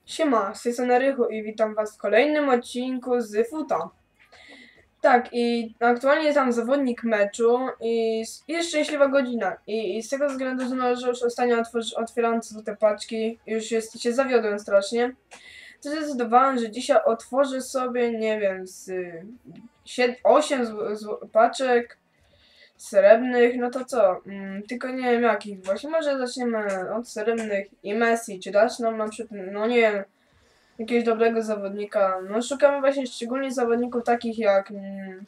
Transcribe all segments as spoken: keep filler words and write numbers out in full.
Siema, z tej strony Rychu i witam was w kolejnym odcinku z Futa. Tak, i aktualnie tam zawodnik meczu i s- jest szczęśliwa godzina. I, i z tego względu, że no, że już ostatnio otworzy, otwieram te paczki, już jest, się zawiodłem strasznie, to zdecydowałem, że dzisiaj otworzę sobie, nie wiem, z osiem paczek srebrnych, no to co? Mm, tylko nie wiem jakich właśnie. Może zaczniemy od srebrnych i Messi, czy dasz nam na przykład, no nie wiem, jakiegoś dobrego zawodnika. No szukamy właśnie szczególnie zawodników takich jak mm,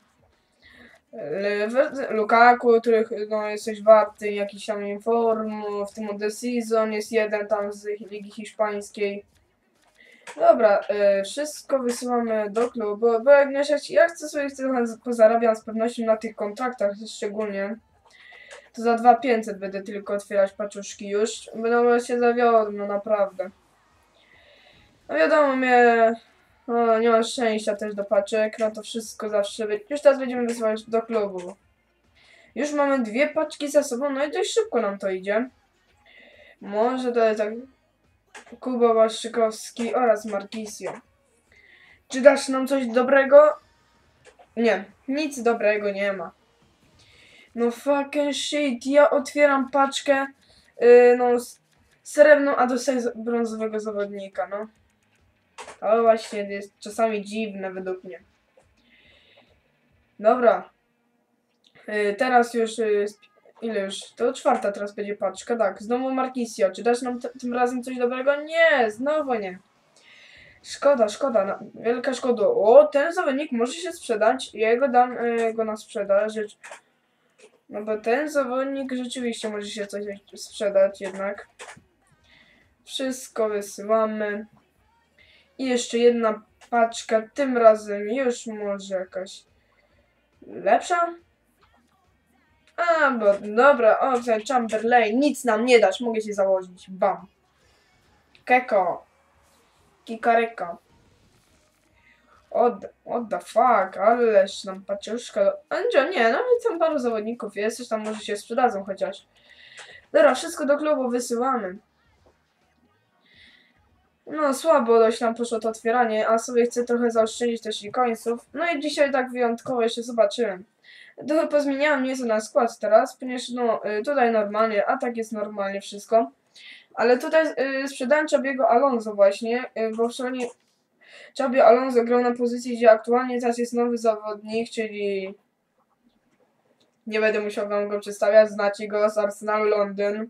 Le- Lukaku, których no, jest coś warty, jakiś tam inform, w tym The Season jest jeden tam z Ligi Hiszpańskiej. Dobra, y, wszystko wysyłamy do klubu, bo jak nie ja chcę sobie trochę pozarabiam z pewnością na tych kontraktach szczególnie. To za dwa tysiące pięćset będę tylko otwierać paczuszki już, będą się zawiodły, no naprawdę. No wiadomo, mnie no, nie mam szczęścia też do paczek, no to wszystko zawsze być. Już teraz będziemy wysyłać do klubu. Już mamy dwie paczki za sobą, no i dość szybko nam to idzie. Może to jest tak Kuba Waszczykowski oraz Marquisio. Czy dasz nam coś dobrego? Nie, nic dobrego nie ma. No fucking shit, ja otwieram paczkę, yy, no, srebrną, a dostaję brązowego zawodnika, no. To właśnie jest czasami dziwne według mnie. Dobra. Yy, teraz już... Yy, ile już? To czwarta teraz będzie paczka. Tak, znowu Marquisio. Czy dasz nam tym razem coś dobrego? Nie, znowu nie. Szkoda, szkoda. No, wielka szkoda. O, ten zawodnik może się sprzedać. Ja go dam yy, go na sprzedaż. No bo ten zawodnik rzeczywiście może się coś sprzedać jednak. Wszystko wysyłamy. I jeszcze jedna paczka. Tym razem już może jakaś lepsza? A, bo dobra, o, ten Chamberlain, nic nam nie dasz, mogę się założyć, bam. Keko. Kikareka. What, what the fuck, ależ nam paczuszka. Andzio, nie, nawet tam paru zawodników jest, coś tam może się sprzedadzą chociaż. Dobra, wszystko do klubu wysyłamy. No, słabo dość nam poszło to otwieranie, a sobie chcę trochę zaoszczędzić też i końców. No i dzisiaj tak wyjątkowo jeszcze zobaczyłem. Trochę pozmieniałem nieco na skład teraz, ponieważ no, tutaj normalnie, a tak jest normalnie wszystko. Ale tutaj y, sprzedałem Czabiego Alonso właśnie, y, bo wczoraj Czabi Alonso grał na pozycji, gdzie aktualnie teraz jest nowy zawodnik, czyli nie będę musiał wam go przedstawiać, znacie go z Arsenalu Londyn.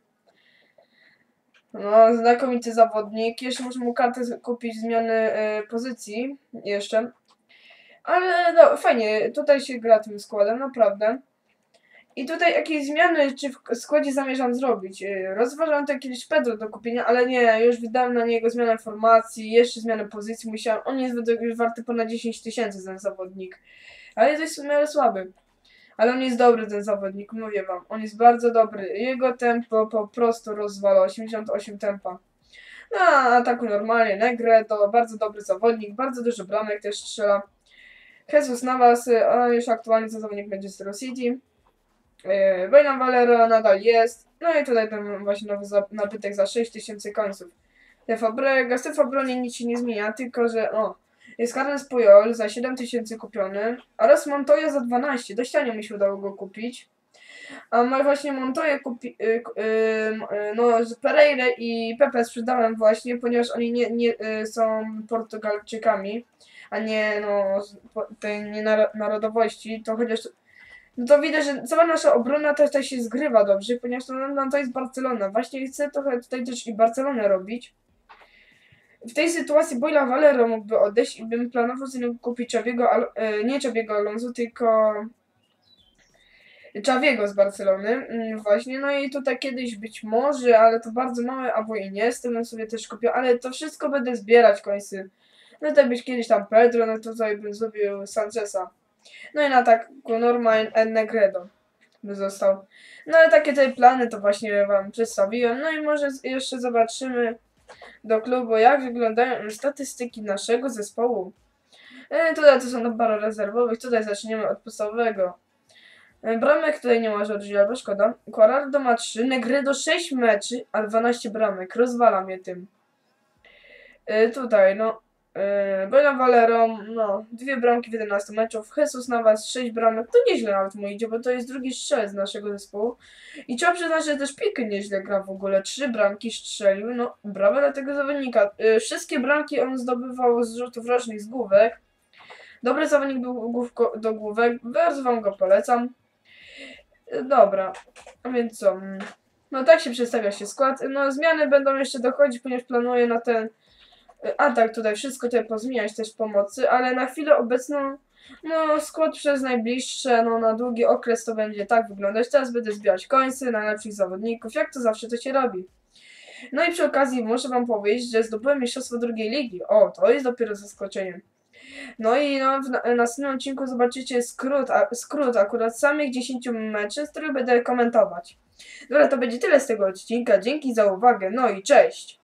No, znakomity zawodnik. Jeszcze muszę mu kartę kupić zmiany y, pozycji jeszcze. Ale no, fajnie, tutaj się gra tym składem, naprawdę. I tutaj jakieś zmiany, czy w składzie zamierzam zrobić. Rozważam to kiedyś Pedro do kupienia, ale nie, już wydałem na niego zmianę formacji, jeszcze zmianę pozycji musiałem. On jest już warty ponad dziesięć tysięcy, ten zawodnik. Ale jest w miarę słaby. Ale on jest dobry, ten zawodnik, mówię wam. On jest bardzo dobry. Jego tempo po prostu rozwala, osiemdziesiąt osiem tempa. No, a ataku normalnie, Negredo, bardzo dobry zawodnik, bardzo dużo bramek też strzela. Jesus Navas, a już aktualnie to zawodnik Manchester City. Wejna Valero nadal jest. No i tutaj ten właśnie nowy nabytek za sześć tysięcy końców. Fabrega, z Fabronie nic się nie zmienia, tylko że o, jest Carles Puyol za siedem tysięcy kupiony oraz Montoya za dwanaście. Dość tanio mi się udało go kupić. A ma właśnie Montoya kupi, y, y, y, no Pereira i Pepe sprzedałem właśnie, ponieważ oni nie, nie y, są Portugalczykami, a nie no tej nie narodowości, to chociaż no to widać, że cała nasza obrona też tutaj się zgrywa dobrze, ponieważ to, no, to jest Barcelona. Właśnie chcę trochę tutaj też i Barcelonę robić. W tej sytuacji Boyla Valero mógłby odejść i bym planował z niego kupić Czabiego, nie Czabiego Alonso, tylko Czabiego z Barcelony. Właśnie, no i tutaj kiedyś być może, ale to bardzo małe, albo i nie, z tym bym sobie też kupił, ale to wszystko będę zbierać końcy. No to być kiedyś tam Pedro, no to tutaj bym zrobił Sancheza. No i na tak Norma and Negredo by został. No ale takie te plany to właśnie wam przedstawiłem. No i może jeszcze zobaczymy do klubu, jak wyglądają statystyki naszego zespołu. E, tutaj to są na parę rezerwowych. Tutaj zaczniemy od podstawowego. E, bramek tutaj nie ma Georgi, albo szkoda. Quarardo ma trzy, Negredo sześć meczy, a dwanaście bramek. Rozwala mnie tym. Yy, tutaj, no. Yy, Bona Valero, no. Dwie bramki w jedenastu meczów. Jesus Navas, sześć bramek. To nieźle nawet mu idzie, bo to jest drugi strzelec z naszego zespołu. I trzeba przyznać, że też Pique nieźle gra w ogóle. Trzy bramki strzelił. No, brawo dla tego zawodnika. Yy, wszystkie bramki on zdobywał z rzutów rocznych, z główek. Dobry zawodnik był główko, do główek. Bardzo wam go polecam. Yy, dobra. A więc co? Mm, No tak się przedstawia się skład. No zmiany będą jeszcze dochodzić, ponieważ planuję na ten atak tutaj wszystko tutaj pozmieniać też pomocy, ale na chwilę obecną no skład przez najbliższe, no na długi okres to będzie tak wyglądać. Teraz będę zbierać końce najlepszych zawodników, jak to zawsze to się robi. No i przy okazji muszę wam powiedzieć, że zdobyłem mistrzostwo drugiej ligi. O, to jest dopiero zaskoczeniem. No i no, w, na, w następnym odcinku zobaczycie skrót, a, skrót akurat samych dziesięciu meczy, z których będę komentować. Dobra, to będzie tyle z tego odcinka. Dzięki za uwagę, no i cześć!